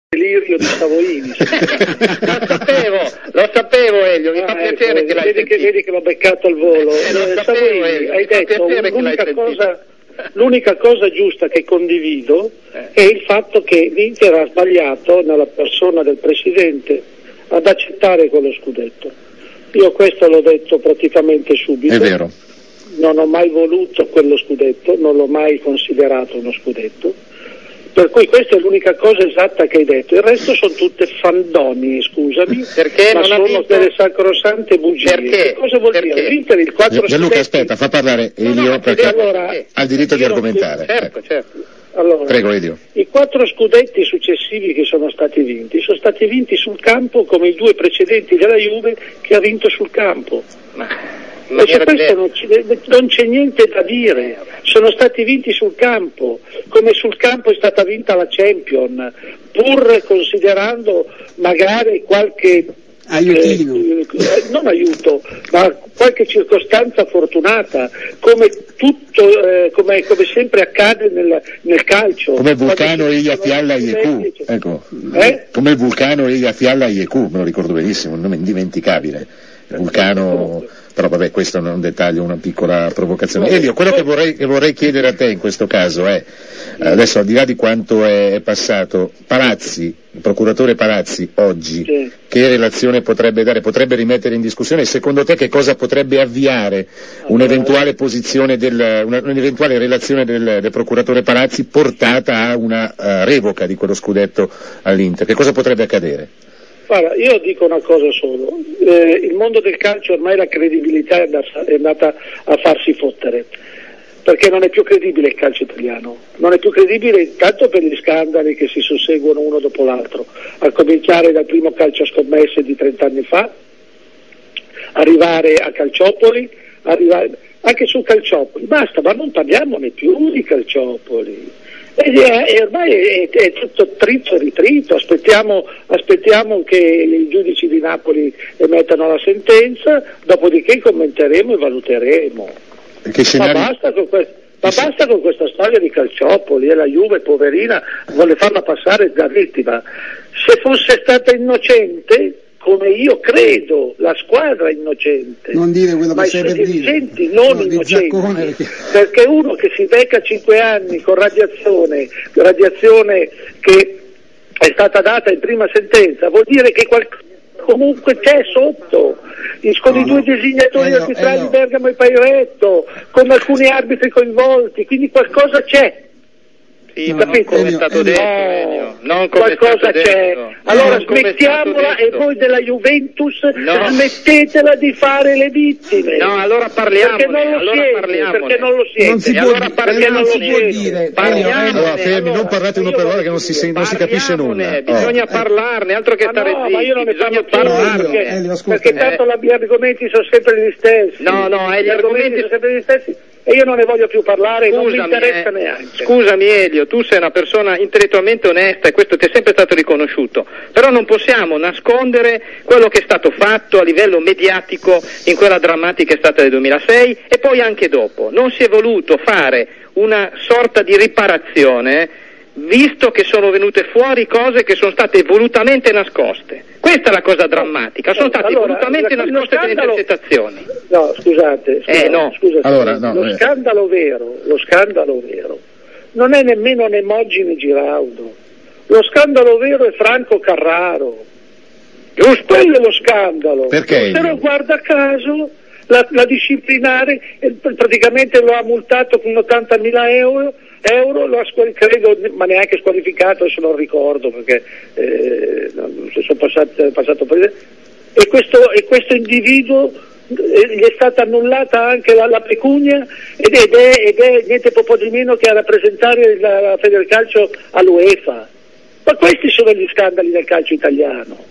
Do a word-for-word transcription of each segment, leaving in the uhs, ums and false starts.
delirio di Savoini. Lo sapevo, lo sapevo Elio, mi ah, fa ecco, piacere che l'hai vedi che, vedi che l'ho beccato al volo. Eh, lo eh, sapevo, Savoini, Elio, hai detto l'unica cosa, l'unica cosa giusta che condivido eh. è il fatto che l'Inter ha sbagliato nella persona del presidente ad accettare quello scudetto. Io questo l'ho detto praticamente subito. È vero. Non ho mai voluto quello scudetto, non l'ho mai considerato uno scudetto. Per cui questa è l'unica cosa esatta che hai detto, il resto sono tutte fandonie, scusami, perché ma non sono vinto... delle sacrosante bugie. Perché? Che cosa vuol perché? dire? L'Inter il quattro Gianluca, aspetta, fa parlare Elio no, no, perché allora, ha il diritto di argomentare. Certo, certo. Allora, prego Elio. I quattro scudetti successivi che sono stati vinti sono stati vinti sul campo come i due precedenti della Juve che ha vinto sul campo. Ma... E su questo non c'è, non c'è niente da dire, sono stati vinti sul campo, come sul campo è stata vinta la Champions, pur considerando magari qualche aiutino, eh, non aiuto, ma qualche circostanza fortunata, come tutto, eh, come, come sempre accade nel, nel calcio. Come il vulcano Elia Fialla Ieku, ecco, eh? come il vulcano Elia Fialla Ieku, me lo ricordo benissimo, un nome indimenticabile, il vulcano. Però vabbè, questo è un dettaglio, una piccola provocazione. Elio, quello che vorrei, che vorrei chiedere a te in questo caso è, adesso al di là di quanto è passato, Palazzi, il procuratore Palazzi oggi, sì. Che relazione potrebbe dare? Potrebbe rimettere in discussione? Secondo te che cosa potrebbe avviare un'eventuale posizione del, una, un'eventuale relazione del, del procuratore Palazzi portata a una uh, revoca di quello scudetto all'Inter? Che cosa potrebbe accadere? Guarda, io dico una cosa solo, eh, il mondo del calcio ormai la credibilità è andata, è andata a farsi fottere, perché non è più credibile il calcio italiano, non è più credibile intanto per gli scandali che si susseguono uno dopo l'altro, a cominciare dal primo calcio a scommesse di trent'anni fa, arrivare a Calciopoli, arrivare, anche su Calciopoli, basta, ma non parliamone più di Calciopoli. E, e ormai è, è tutto trito e ritrito, aspettiamo, aspettiamo che i giudici di Napoli emettano la sentenza, dopodiché commenteremo e valuteremo. Che scenari... Ma basta con questo. Ma basta con questa storia di Calciopoli e la Juve poverina vuole farla passare da vittima. Se fosse stata innocente, come io credo, la squadra è innocente, non dire quello ma che i sei suoi per dire. dirigenti non no, innocenti, perché... perché uno che si becca cinque anni con radiazione, radiazione che è stata data in prima sentenza, vuol dire che qualcosa comunque c'è sotto, con no, i due no. designatori eh, arbitrali no, eh, no. Bergamo e Pairetto, con alcuni arbitri coinvolti, quindi qualcosa c'è. Sì, no, non come è stato detto, no, non come qualcosa è stato c'è. detto. Allora non smettiamola e voi della Juventus no. smettetela di fare le vittime. No, allora parliamone. Perché non lo allora siete, parliamone. perché non lo siete. Non si può, allora perché non si può dire. Parliamone. Allora, fermi, non parlate uno per volta che non si, se, non si capisce nulla. Bisogna oh. parlarne, altro che ma stare no, zitti. ma io non ne bisogna parlo parlarne. Perché, Elio, perché tanto eh. gli argomenti sono sempre gli stessi. No, no, gli gli argomenti sono sempre gli stessi. E io non ne voglio più parlare, scusami, non mi interessa eh, neanche. Scusami Elio, tu sei una persona intellettualmente onesta e questo ti è sempre stato riconosciuto, però non possiamo nascondere quello che è stato fatto a livello mediatico in quella drammatica estate del duemilasei e poi anche dopo. Non si è voluto fare una sorta di riparazione visto che sono venute fuori cose che sono state volutamente nascoste. Questa è la cosa drammatica, sono state allora, volutamente la, nascoste delle intercettazioni. No, scusate, scusate, eh, no. scusate allora, no, lo eh. scandalo vero, lo scandalo vero, non è nemmeno Nemogine Giraudo, lo scandalo vero è Franco Carraro. Giusto, quello è lo scandalo. Perché? Però guarda caso la, la disciplinare eh, praticamente lo ha multato con ottantamila euro. Euro lo ha squal- credo, ma neanche squalificato, adesso non ricordo perché eh, non sono passato, passato per... e questo, e questo individuo eh, gli è stata annullata anche la, la pecunia ed è, ed, è, ed è niente po' di meno che a rappresentare la, la Federcalcio all'UEFA. Ma questi sono gli scandali del calcio italiano.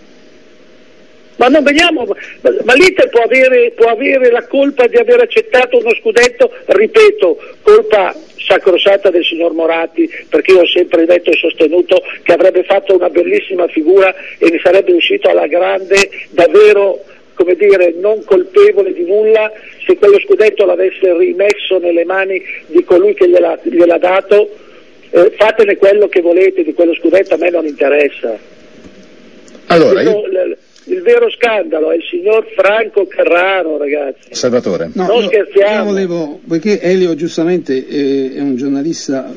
Ma non vediamo, ma, ma l'Inter può avere, può avere la colpa di aver accettato uno scudetto, ripeto, colpa sacrosanta del signor Moratti, perché io ho sempre detto e sostenuto che avrebbe fatto una bellissima figura e ne sarebbe uscito alla grande, davvero, come dire, non colpevole di nulla, se quello scudetto l'avesse rimesso nelle mani di colui che gliel'ha, gliel'ha dato, eh, fatene quello che volete di quello scudetto, a me non interessa. Allora, il, io... il, il vero scandalo è il signor Franco Carraro, ragazzi. Salvatore. No, non io, scherziamo. Io volevo, poiché Elio giustamente è, è un giornalista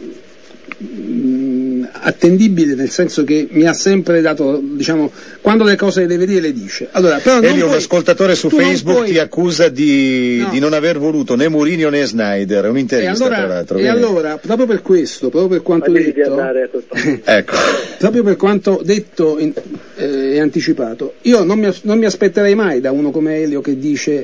mh, attendibile, nel senso che mi ha sempre dato, diciamo, quando le cose le deve dire le dice. Allora, però non Elio, puoi, un ascoltatore su Facebook puoi... ti accusa di, no. di non aver voluto né Mourinho né Snyder, è E un'intervista allora, tra l'altro. e allora, proprio per questo, proprio per quanto Ma devi detto, andare a quel Ecco. proprio per quanto detto in, eh, e anticipato, io non mi, non mi aspetterei mai da uno come Elio che dice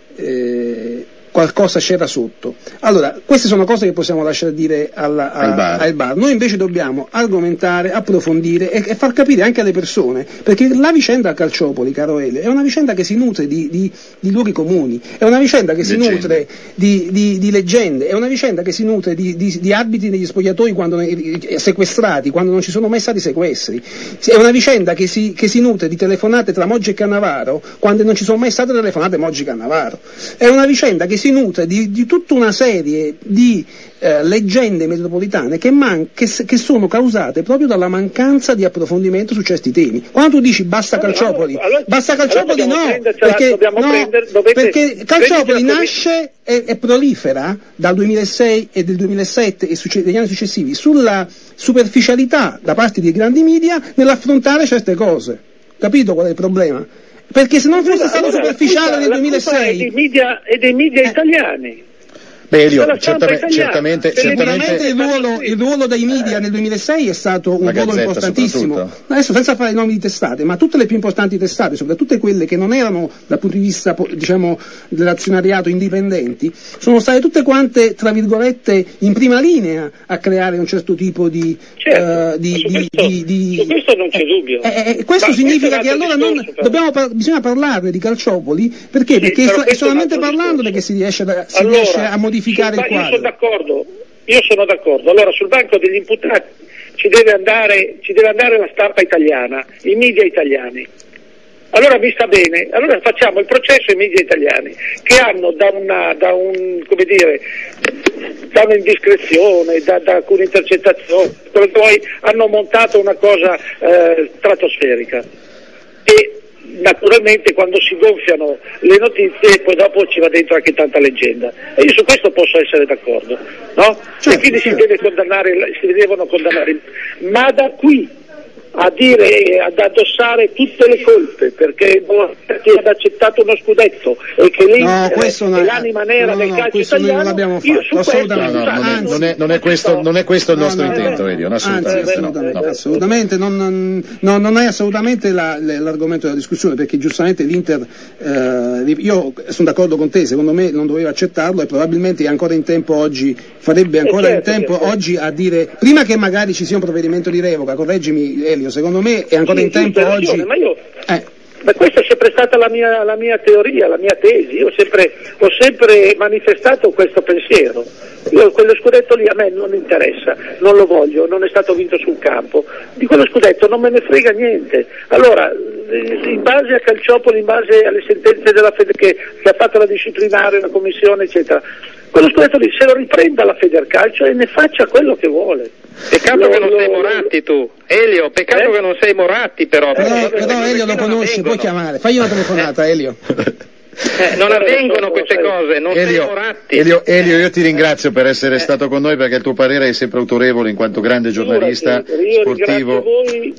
eh, qualcosa c'era sotto. Allora, queste sono cose che possiamo lasciare dire alla, a, al, bar. al bar. Noi invece dobbiamo argomentare, approfondire e, e far capire anche alle persone, perché la vicenda a Calciopoli, caro Elio, è una vicenda che si nutre di, di, di luoghi comuni, è una vicenda che si Leggende. nutre di, di, di leggende, è una vicenda che si nutre di, di, di abiti negli spogliatoi quando ne, sequestrati, quando non ci sono mai stati sequestri, è una vicenda che si, che si nutre di telefonate tra Moggi e Cannavaro quando non ci sono mai state telefonate Moggi-Cannavaro, è una vicenda che si nutre di, di tutta una serie di eh, leggende metropolitane che, man- che, che sono causate proprio dalla mancanza di approfondimento su certi temi. Quando tu dici basta Allora, Calciopoli, allora, basta Calciopoli allora no, prendercela, perché, dobbiamo no prendere, dovete, perché Calciopoli prendetela nasce e, e prolifera dal duemilasei e del duemilasette e succe- degli anni successivi sulla superficialità da parte dei grandi media nell'affrontare certe cose. Capito qual è il problema? Perché se non fosse stato allora, superficiale nel la colpa duemilasei è dei media, e dei media Eh. italiani. Beh, Elio, Dalla stampa certamente, italiana. certamente, Per Sicuramente certamente il ruolo, il ruolo dei media nel duemilasei è stato un La ruolo Gazzetta importantissimo. soprattutto. Adesso senza fare i nomi di testate, ma tutte le più importanti testate, soprattutto quelle che non erano dal punto di vista po- diciamo dell'azionariato indipendenti, sono state tutte quante, tra virgolette, in prima linea a creare un certo tipo di Certo, eh, di, su, di, questo, di, di- su questo non c'è eh, dubbio. eh, eh, questo Ma significa questo è che un altro allora non, discorso, però. dobbiamo par- bisogna parlarne di Calciopoli perché? Sì, perché però è, questo è un solamente altro parlandone discorso. che si riesce, a, si Allora, riesce a modificare sul- il Io quadro. sono d'accordo, io sono d'accordo. Allora sul banco degli imputati ci deve andare, ci deve andare la stampa italiana, i media italiani. Allora mi sta bene, allora facciamo il processo ai media italiani che hanno da una, da un, come dire, da un'indiscrezione, da, da alcune intercettazioni, per poi hanno montato una cosa eh, stratosferica. E naturalmente quando si gonfiano le notizie poi dopo ci va dentro anche tanta leggenda e io su questo posso essere d'accordo, no? Certo, e quindi certo. si deve condannare, si devono condannare, ma da qui a dire, ad addossare tutte le colpe perché ti ha accettato uno scudetto e che lì No, questo non è è- l'anima nera no, del no, calcio questo noi italiano, non l'abbiamo io fatto, su questo assolutamente. No, no, non è, Anzi, non è- non è questo, non è questo il No, nostro no, no, intento, no. Elio, no, Anzi, assolutamente no, assolutamente, no. assolutamente non, non, no, non è assolutamente la- le- l'argomento della discussione perché giustamente l'Inter, eh, io sono d'accordo con te, secondo me non doveva accettarlo e probabilmente è ancora in tempo oggi, farebbe ancora Eh, certo, in tempo certo. oggi a dire, prima che magari ci sia un provvedimento di revoca, correggimi Elio, secondo me è ancora Sì, in tempo giusto, hai oggi. ragione, ma io Eh, Ma questa è sempre stata la mia, la mia teoria, la mia tesi, io ho sempre, ho sempre manifestato questo pensiero. Io quello scudetto lì a me non interessa, non lo voglio, non è stato vinto sul campo, di quello scudetto non me ne frega niente. Allora, in base a Calciopoli, in base alle sentenze della Fede che, che ha fatto la disciplinare, la commissione, eccetera, quello scudetto lì se lo riprenda la Federcalcio e ne faccia quello che vuole. Peccato Lo- che non lo- sei Moratti tu, Elio, peccato Eh? che non sei Moratti però. però, perché però queste Elio cose lo qui non conosci, puoi avvengono. chiamare, fagli una telefonata Elio. Eh, non avvengono queste cose, non sei Elio, Moratti. Elio, Elio, io ti ringrazio per essere stato con noi perché il tuo parere è sempre autorevole in quanto grande giornalista Figurati, io ringrazio sportivo. voi.